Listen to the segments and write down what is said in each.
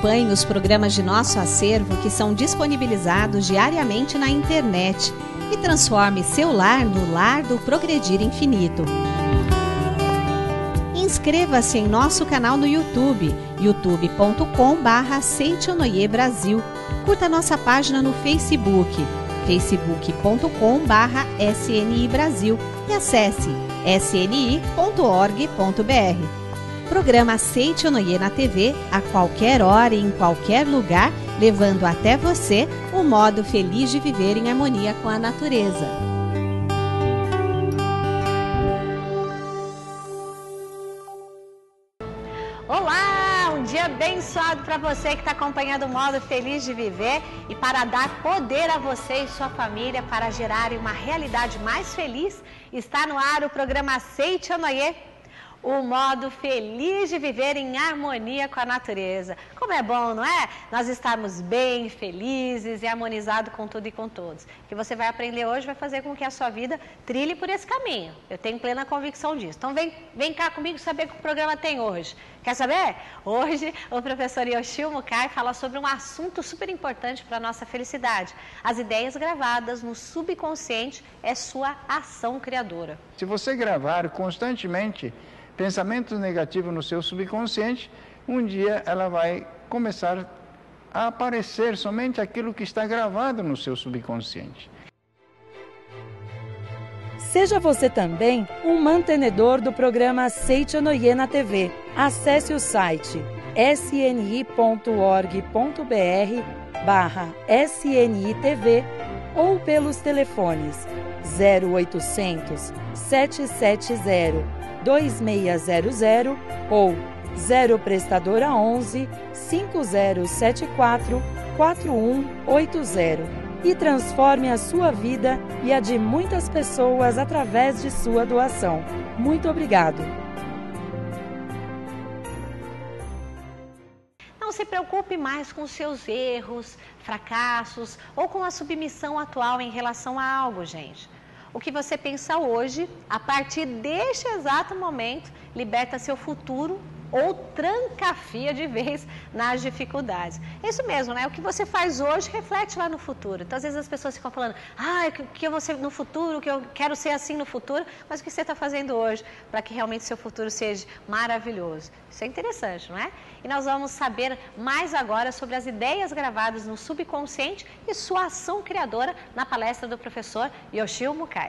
Acompanhe os programas de nosso acervo que são disponibilizados diariamente na internet e transforme seu lar no lar do Progredir Infinito. Inscreva-se em nosso canal no YouTube, youtube.com/Seichonoye Brasil. Curta nossa página no Facebook, facebook.com/SNI Brasil e acesse sni.org.br. Programa Seichonoye na TV, a qualquer hora e em qualquer lugar, levando até você o modo feliz de viver em harmonia com a natureza. Olá, um dia abençoado para você que está acompanhando o modo feliz de viver e para dar poder a você e sua família para gerarem uma realidade mais feliz. Está no ar o programa Seichonoye, o modo feliz de viver em harmonia com a natureza. Como é bom, não é? Nós estamos bem, felizes e harmonizados com tudo e com todos. O que você vai aprender hoje vai fazer com que a sua vida trilhe por esse caminho. Eu tenho plena convicção disso. Então vem cá comigo saber o que o programa tem hoje. Quer saber? Hoje o professor Yoshio Mukai fala sobre um assunto super importante para a nossa felicidade. As ideias gravadas no subconsciente é sua ação criadora. Se você gravar constantemente pensamentos negativos no seu subconsciente, um dia ela vai começar a aparecer somente aquilo que está gravado no seu subconsciente. Seja você também um mantenedor do programa Seichonoye na TV. Acesse o site sni.org.br/SNITV ou pelos telefones 0800 770 2600 ou 0 prestadora 11 5074 4180 e transforme a sua vida e a de muitas pessoas através de sua doação. Muito obrigado. Não se preocupe mais com seus erros, fracassos ou com a submissão atual em relação a algo, gente. O que você pensa hoje, a partir deste exato momento, liberta seu futuro ou trancafia de vez nas dificuldades. Isso mesmo, né? O que você faz hoje reflete lá no futuro. Então, às vezes as pessoas ficam falando, o que eu vou ser no futuro, que eu quero ser assim no futuro, mas o que você está fazendo hoje para que realmente seu futuro seja maravilhoso? Isso é interessante, não é? E nós vamos saber mais agora sobre as ideias gravadas no subconsciente e sua ação criadora na palestra do professor Yoshio Mukai.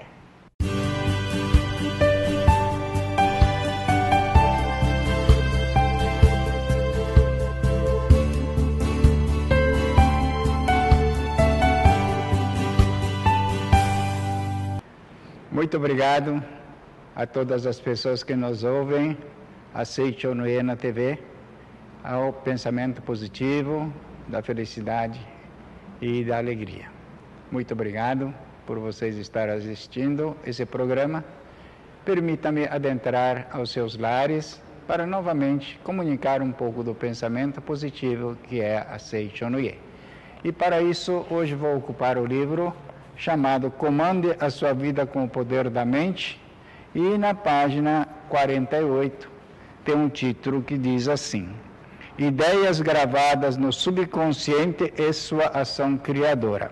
Muito obrigado a todas as pessoas que nos ouvem, a Seichonoye na TV, ao pensamento positivo, da felicidade e da alegria. Muito obrigado por vocês estarem assistindo esse programa. Permita-me adentrar aos seus lares para novamente comunicar um pouco do pensamento positivo que é a Seichonoye. E para isso, hoje vou ocupar o livro chamado Comande a Sua Vida com o Poder da Mente, e na página 48 tem um título que diz assim: Ideias gravadas no subconsciente e sua ação criadora.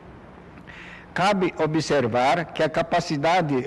Cabe observar que a capacidade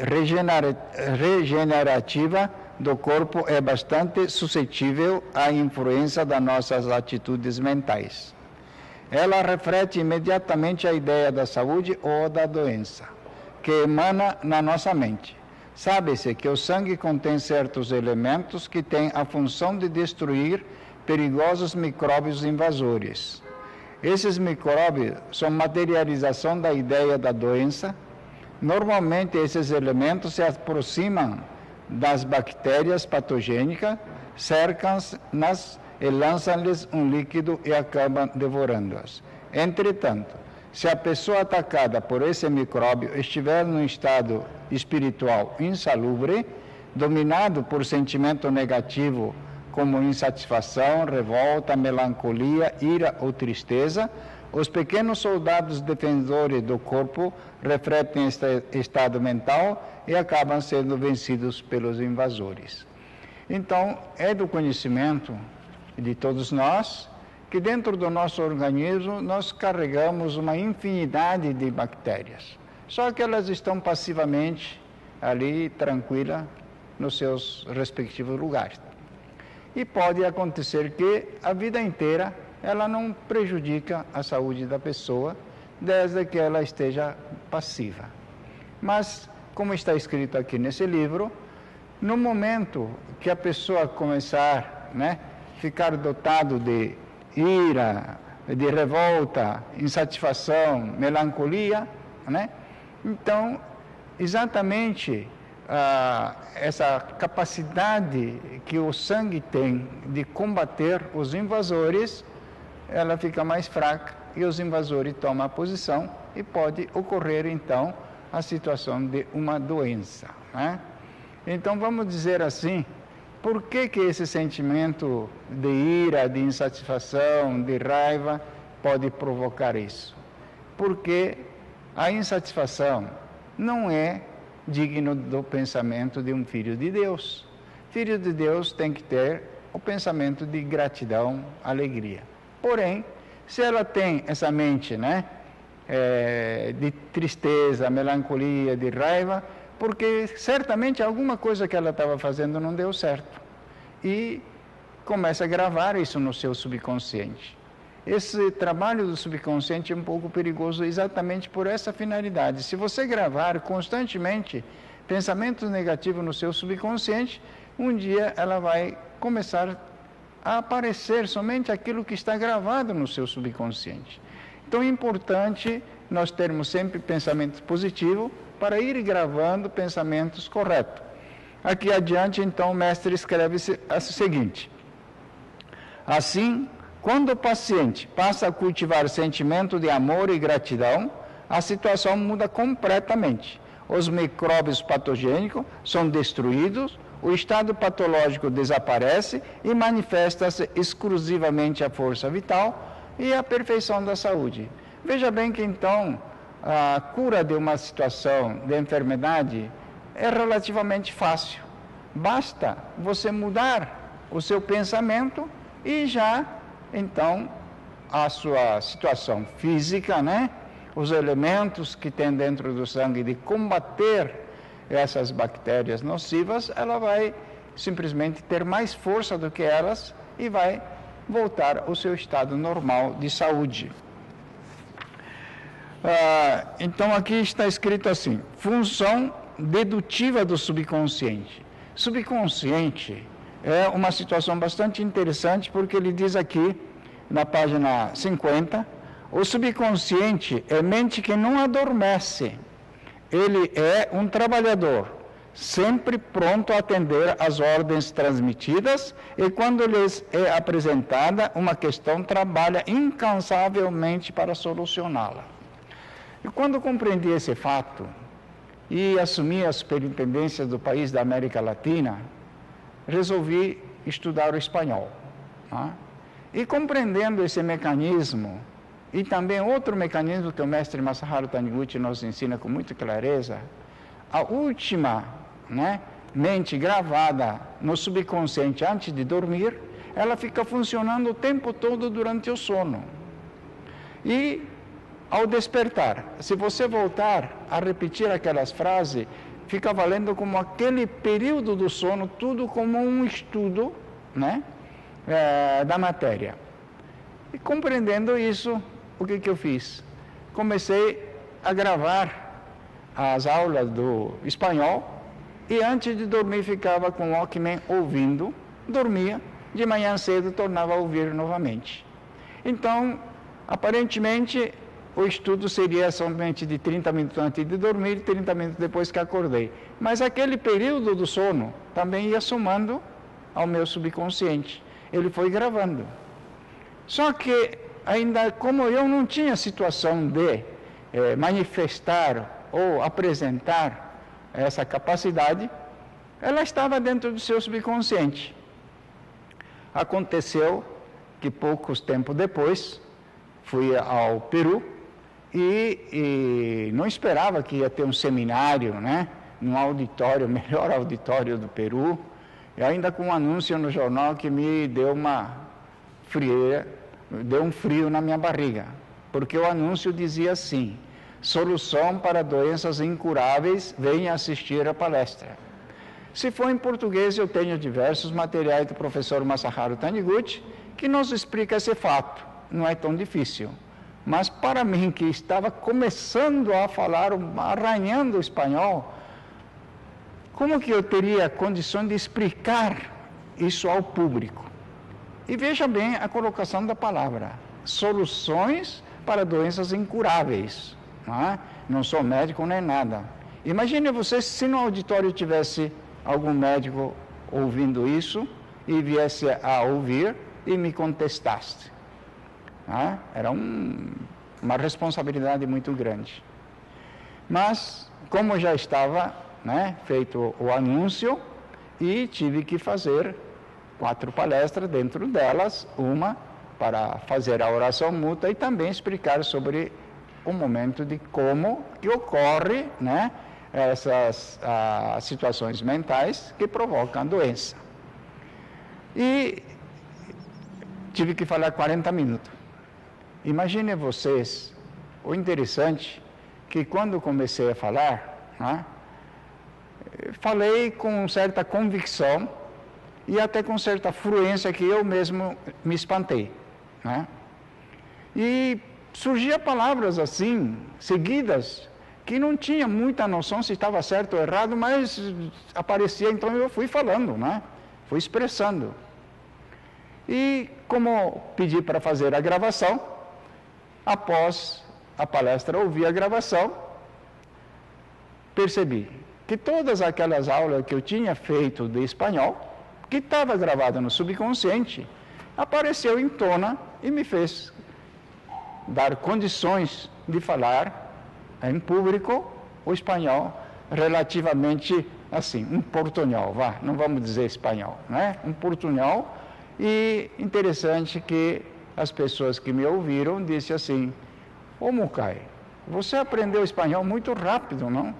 regenerativa do corpo é bastante suscetível à influência das nossas atitudes mentais. Ela reflete imediatamente a ideia da saúde ou da doença, que emana na nossa mente. Sabe-se que o sangue contém certos elementos que têm a função de destruir perigosos micróbios invasores. Esses micróbios são materialização da ideia da doença. Normalmente, esses elementos se aproximam das bactérias patogênicas, cercam-nas e lançam-lhes um líquido e acabam devorando-as. Entretanto, se a pessoa atacada por esse micróbio estiver num estado espiritual insalubre, dominado por sentimento negativo como insatisfação, revolta, melancolia, ira ou tristeza, os pequenos soldados defensores do corpo refletem este estado mental e acabam sendo vencidos pelos invasores. Então, é do conhecimento de todos nós que dentro do nosso organismo nós carregamos uma infinidade de bactérias. Só que elas estão passivamente ali, tranquilas, nos seus respectivos lugares. E pode acontecer que a vida inteira ela não prejudica a saúde da pessoa, desde que ela esteja passiva. Mas, como está escrito aqui nesse livro, no momento que a pessoa começar, ficar dotado de ira, de revolta, insatisfação, melancolia, então, exatamente essa capacidade que o sangue tem de combater os invasores, ela fica mais fraca e os invasores tomam a posição e pode ocorrer, então, a situação de uma doença. Então, vamos dizer assim, por que esse sentimento de ira, de insatisfação, de raiva pode provocar isso? Porque a insatisfação não é digno do pensamento de um filho de Deus. Filho de Deus tem que ter o pensamento de gratidão, alegria. Porém, se ela tem essa mente, de tristeza, melancolia, de raiva, porque certamente alguma coisa que ela estava fazendo não deu certo. E começa a gravar isso no seu subconsciente. Esse trabalho do subconsciente é um pouco perigoso exatamente por essa finalidade. Se você gravar constantemente pensamentos negativos no seu subconsciente, um dia ela vai começar a aparecer somente aquilo que está gravado no seu subconsciente. Então é importante nós termos sempre pensamentos positivos para ir gravando pensamentos corretos. Aqui adiante, então, o mestre escreve o seguinte: assim, quando o paciente passa a cultivar sentimento de amor e gratidão, a situação muda completamente. Os micróbios patogênicos são destruídos, o estado patológico desaparece e manifesta-se exclusivamente a força vital e a perfeição da saúde. Veja bem que, então, a cura de uma situação de enfermidade é relativamente fácil. Basta você mudar o seu pensamento e já, então, a sua situação física, os elementos que tem dentro do sangue de combater essas bactérias nocivas, ela vai simplesmente ter mais força do que elas e vai voltar ao seu estado normal de saúde. Então aqui está escrito assim: função dedutiva do subconsciente. Subconsciente é uma situação bastante interessante, porque ele diz aqui na página 50, o subconsciente é mente que não adormece. Ele é um trabalhador, sempre pronto a atender às ordens transmitidas, e quando lhes é apresentada uma questão, trabalha incansavelmente para solucioná-la. E quando compreendi esse fato e assumi a superintendência do país da América Latina, resolvi estudar o espanhol. E compreendendo esse mecanismo, e também outro mecanismo que o mestre Masaharu Taniguchi nos ensina com muita clareza, a última mente gravada no subconsciente antes de dormir, ela fica funcionando o tempo todo durante o sono. E ao despertar, se você voltar a repetir aquelas frases, fica valendo como aquele período do sono, tudo como um estudo da matéria. E compreendendo isso, o que eu fiz? Comecei a gravar as aulas do espanhol e antes de dormir ficava com o Walkman ouvindo, dormia, de manhã cedo tornava a ouvir novamente. Então, aparentemente, o estudo seria somente de 30 minutos antes de dormir e 30 minutos depois que acordei. Mas aquele período do sono também ia somando ao meu subconsciente. Ele foi gravando. Só que, ainda como eu não tinha situação de manifestar ou apresentar essa capacidade, ela estava dentro do seu subconsciente. Aconteceu que poucos tempos depois, fui ao Peru e não esperava que ia ter um seminário, num auditório, o melhor auditório do Peru, e ainda com um anúncio no jornal que me deu uma frieira, deu um frio na minha barriga, porque o anúncio dizia assim: solução para doenças incuráveis, venha assistir a palestra. Se for em português, eu tenho diversos materiais do professor Masaharu Taniguchi, que nos explica esse fato. Não é tão difícil. Mas para mim, que estava começando a falar, arranhando o espanhol, como que eu teria condição de explicar isso ao público? E veja bem a colocação da palavra: soluções para doenças incuráveis. Não sou médico nem nada. Imagine você se no auditório tivesse algum médico ouvindo isso e viesse a ouvir e me contestasse. Era uma responsabilidade muito grande. Mas, como já estava feito o anúncio, e tive que fazer 4 palestras, dentro delas uma para fazer a oração mútua e também explicar sobre o momento de como que ocorre essas situações mentais que provocam a doença. E tive que falar 40 minutos. Imaginem vocês o interessante que quando comecei a falar, falei com certa convicção e até com certa fluência que eu mesmo me espantei. E surgiam palavras assim, seguidas, que não tinha muita noção se estava certo ou errado, mas aparecia, então eu fui falando, fui expressando. E como pedi para fazer a gravação, após a palestra ouvi a gravação, percebi que todas aquelas aulas que eu tinha feito de espanhol, que estava gravada no subconsciente, apareceu em tona e me fez dar condições de falar em público o espanhol relativamente assim, um portunhol, não vamos dizer espanhol, um portunhol. E interessante que as pessoas que me ouviram disseram assim: ô Mukai, você aprendeu espanhol muito rápido, não?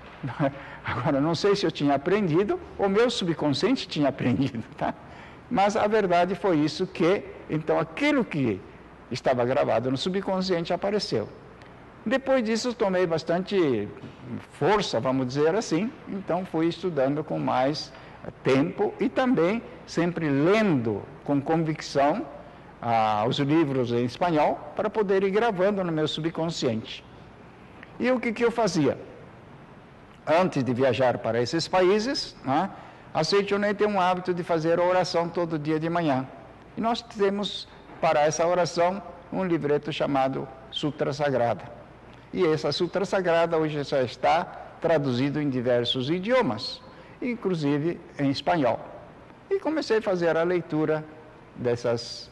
Agora, não sei se eu tinha aprendido, ou meu subconsciente tinha aprendido, Mas a verdade foi isso, que então aquilo que estava gravado no subconsciente apareceu. Depois disso, tomei bastante força, vamos dizer assim, então fui estudando com mais tempo e também sempre lendo com convicção os livros em espanhol para poder ir gravando no meu subconsciente. E o que eu fazia? Antes de viajar para esses países, a Seichonen tem um hábito de fazer a oração todo dia de manhã. E nós temos para essa oração um livreto chamado Sutra Sagrada. E essa Sutra Sagrada hoje já está traduzido em diversos idiomas, inclusive em espanhol. E comecei a fazer a leitura dessas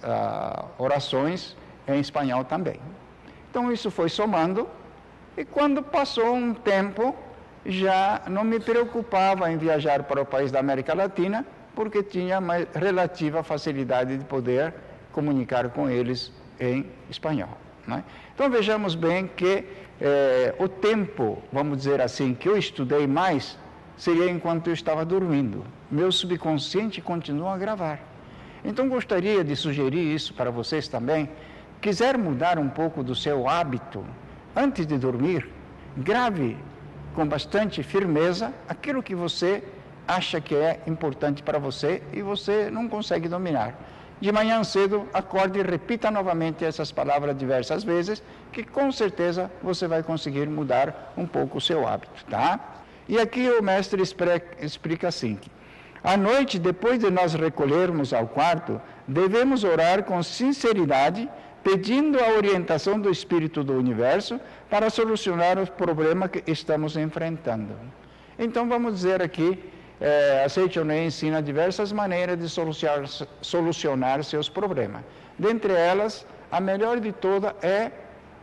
orações em espanhol também. Então isso foi somando, e quando passou um tempo, já não me preocupava em viajar para o país da América Latina, porque tinha mais relativa facilidade de poder comunicar com eles em espanhol. Então vejamos bem que o tempo, vamos dizer assim, que eu estudei mais, seria enquanto eu estava dormindo. Meu subconsciente continua a gravar. Então gostaria de sugerir isso para vocês também. Quiser mudar um pouco do seu hábito, antes de dormir, grave com bastante firmeza aquilo que você acha que é importante para você e você não consegue dominar. De manhã cedo, acorde e repita novamente essas palavras diversas vezes, que com certeza você vai conseguir mudar um pouco o seu hábito, E aqui o mestre explica assim: à noite, depois de nós recolhermos ao quarto, devemos orar com sinceridade, pedindo a orientação do Espírito do Universo para solucionar os problemas que estamos enfrentando. Então vamos dizer aqui, a Seichonen ensina diversas maneiras de solucionar seus problemas. Dentre elas, a melhor de todas é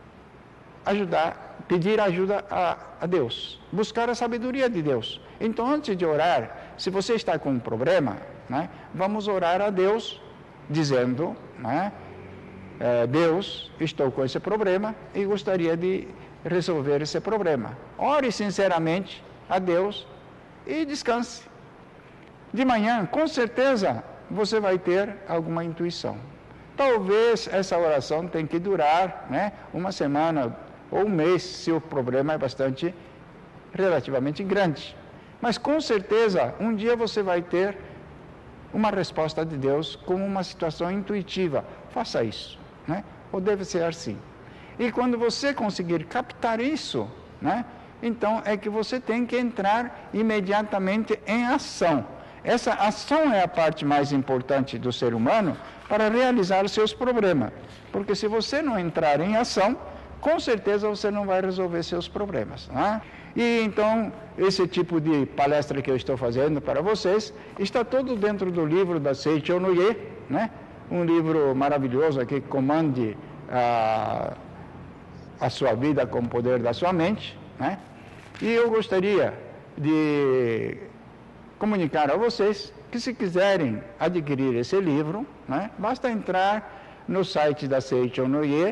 pedir ajuda a Deus, buscar a sabedoria de Deus. Então, antes de orar, se você está com um problema, vamos orar a Deus, dizendo, Deus, estou com esse problema e gostaria de resolver esse problema. Ore sinceramente a Deus e descanse. De manhã, com certeza, você vai ter alguma intuição. talvez essa oração tenha que durar, né, uma semana ou um mês, se o problema é relativamente grande. Mas com certeza, um dia você vai ter uma resposta de Deus como uma situação intuitiva. Faça isso, né? Ou deve ser assim. E quando você conseguir captar isso, né, então é que você tem que entrar imediatamente em ação. Essa ação é a parte mais importante do ser humano para realizar os seus problemas. Porque se você não entrar em ação, com certeza você não vai resolver seus problemas, né? E então, esse tipo de palestra que eu estou fazendo para vocês, está todo dentro do livro da Seiichi Noye, né? Um livro maravilhoso que comande a sua vida com o poder da sua mente, né? E eu gostaria de comunicar a vocês que, se quiserem adquirir esse livro, né, basta entrar no site da Seiichi Noye,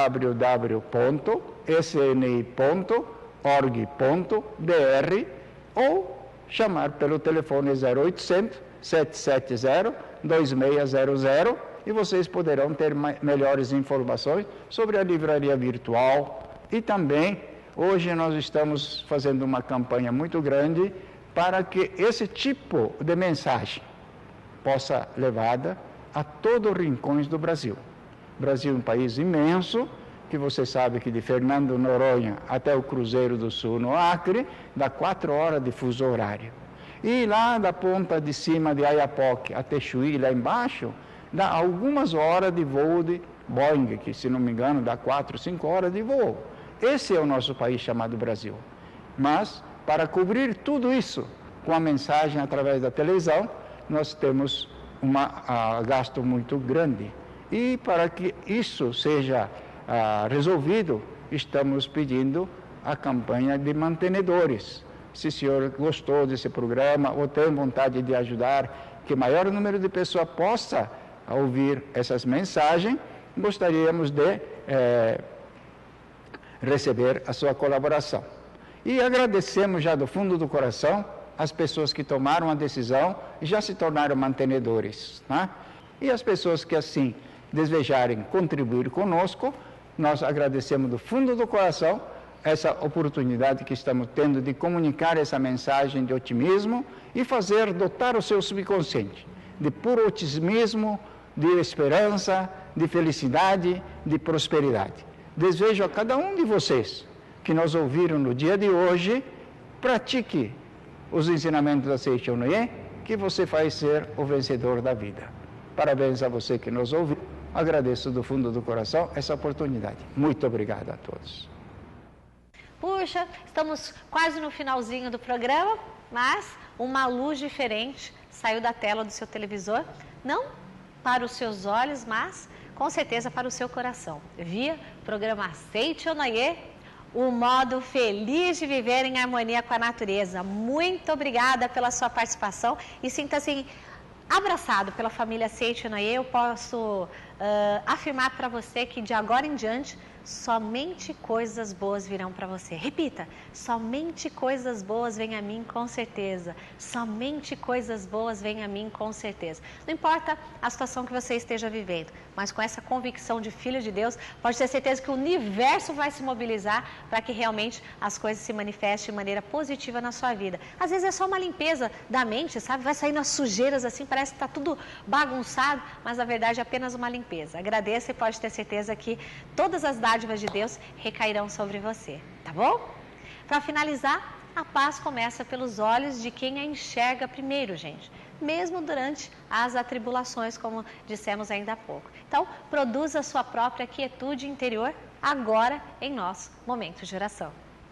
www.sni.org.br, ou chamar pelo telefone 0800 770 2600, e vocês poderão ter melhores informações sobre a livraria virtual. E também, hoje nós estamos fazendo uma campanha muito grande para que esse tipo de mensagem possa levada a todos os rincões do Brasil. O Brasil é um país imenso, que você sabe que de Fernando Noronha até o Cruzeiro do Sul, no Acre, dá 4 horas de fuso horário. E lá da ponta de cima de Oiapoque até Chuí, lá embaixo, dá algumas horas de voo de Boeing, que, se não me engano, dá 4, 5 horas de voo. Esse é o nosso país chamado Brasil. Mas, para cobrir tudo isso com a mensagem através da televisão, nós temos um gasto muito grande. E para que isso seja resolvido, estamos pedindo a campanha de mantenedores. Se o senhor gostou desse programa ou tem vontade de ajudar que maior número de pessoas possa ouvir essas mensagens, gostaríamos de receber a sua colaboração. E agradecemos já do fundo do coração as pessoas que tomaram a decisão e já se tornaram mantenedores, né? E as pessoas que assim desejarem contribuir conosco, nós agradecemos do fundo do coração essa oportunidade que estamos tendo de comunicar essa mensagem de otimismo e fazer dotar o seu subconsciente de puro otimismo, de esperança, de felicidade, de prosperidade. Desejo a cada um de vocês que nos ouviram no dia de hoje, pratique os ensinamentos da Seiichi Noye, que você vai ser o vencedor da vida. Parabéns a você que nos ouviu. Agradeço do fundo do coração essa oportunidade. Muito obrigado a todos. Puxa, estamos quase no finalzinho do programa, mas uma luz diferente saiu da tela do seu televisor, não para os seus olhos, mas com certeza para o seu coração. Via programa Seiichi Noye, o modo feliz de viver em harmonia com a natureza. Muito obrigada pela sua participação e sinta-se abraçado pela família Seiichi Noye. Eu posso afirmar para você que de agora em diante somente coisas boas virão para você. Repita, somente coisas boas vêm a mim com certeza. Somente coisas boas vêm a mim com certeza. Não importa a situação que você esteja vivendo, mas com essa convicção de filho de Deus, pode ter certeza que o universo vai se mobilizar para que realmente as coisas se manifestem de maneira positiva na sua vida. Às vezes é só uma limpeza da mente, sabe? Vai saindo as sujeiras assim, parece que está tudo bagunçado, mas na verdade é apenas uma limpeza. Agradeça e pode ter certeza que todas as dádivas de Deus recairão sobre você, tá bom? Para finalizar, a paz começa pelos olhos de quem a enxerga primeiro, gente. Mesmo durante as atribulações, como dissemos ainda há pouco. Então, produza a sua própria quietude interior agora em nosso momento de oração.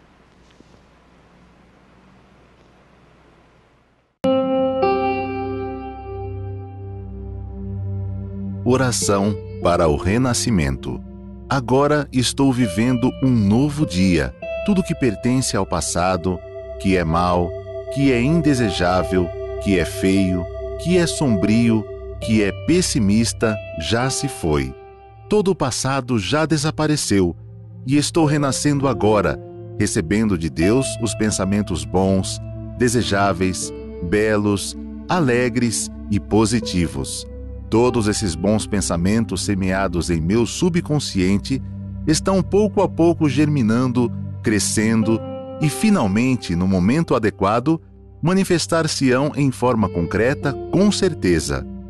Oração para o renascimento. Agora estou vivendo um novo dia. Tudo que pertence ao passado, que é mau, que é indesejável, que é feio, que é sombrio, que é pessimista, já se foi. Todo o passado já desapareceu e estou renascendo agora, recebendo de Deus os pensamentos bons, desejáveis, belos, alegres e positivos. Todos esses bons pensamentos semeados em meu subconsciente estão pouco a pouco germinando, crescendo e, finalmente, no momento adequado, manifestar-se-ão em forma concreta, com certeza.